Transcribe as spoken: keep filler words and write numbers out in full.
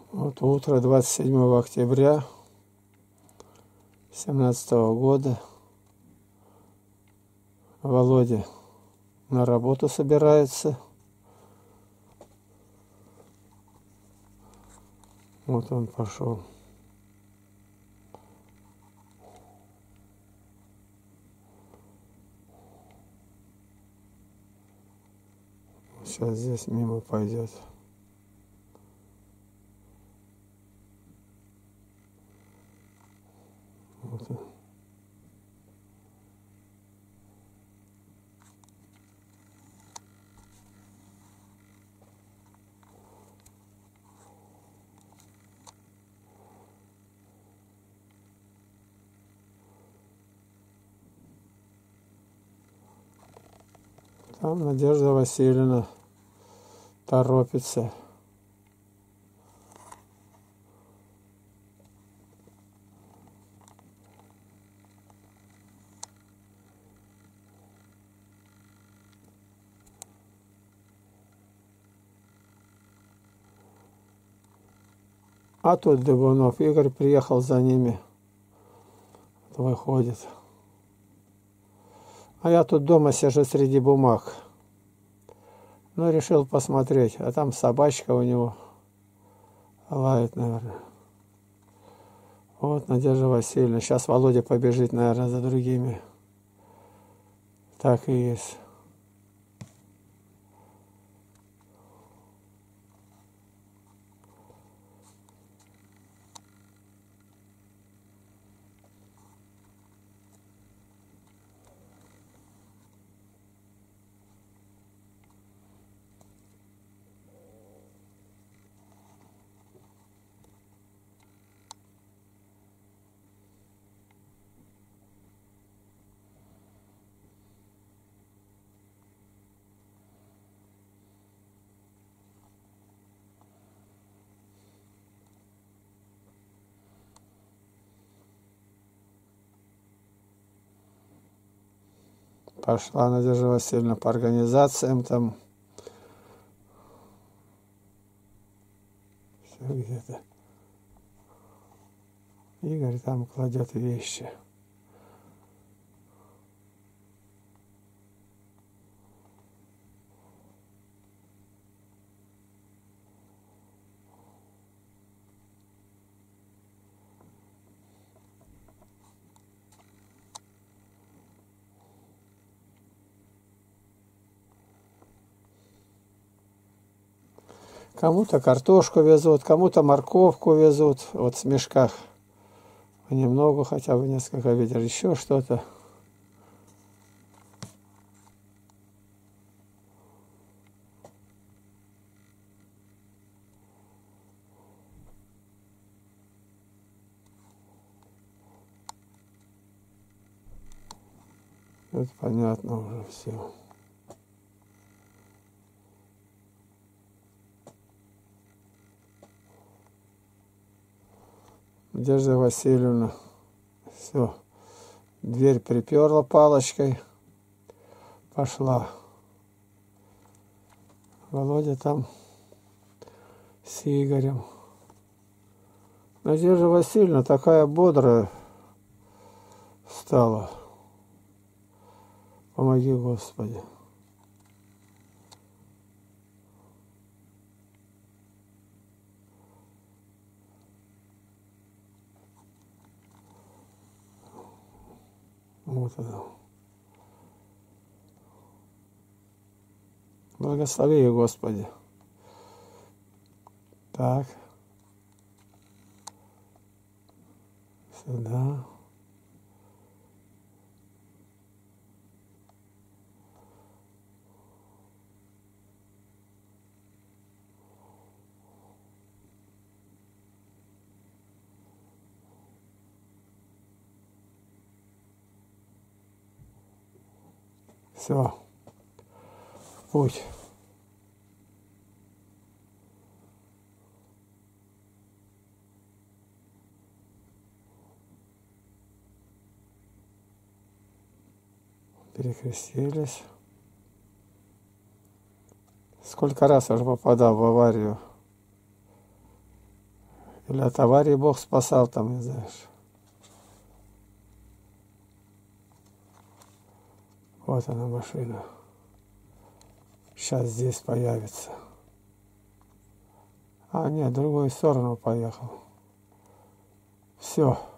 Вот утро двадцать седьмого октября семнадцатого года. Володя на работу собирается. Вот он пошел. Сейчас здесь мимо пойдет. Вот он. Там Надежда Васильевна торопится. А тут Дыбунов Игорь приехал за ними. Выходит. А я тут дома сижу среди бумаг. Ну, решил посмотреть. А там собачка у него лает, наверное. Вот Надежда Васильевна. Сейчас Володя побежит, наверное, за другими. Так и есть. Пошла Надежда Васильевна по организациям там. Все где-то. Игорь там кладет вещи. Кому-то картошку везут, кому-то морковку везут, вот в мешках. Немного, хотя бы несколько ведер, еще что-то. Это понятно уже все. Надежда Васильевна, все, дверь приперла палочкой, пошла. Володя там с Игорем. Надежда Васильевна такая бодрая стала. Помоги, Господи. Вот это. Благослови ее, Господи. Так. Сюда. Все. Путь. Перекрестились. Сколько раз уже попадал в аварию. Или от аварии Бог спасал там, не знаешь. Вот она машина. Сейчас здесь появится. А, нет, в другую сторону поехал. Все.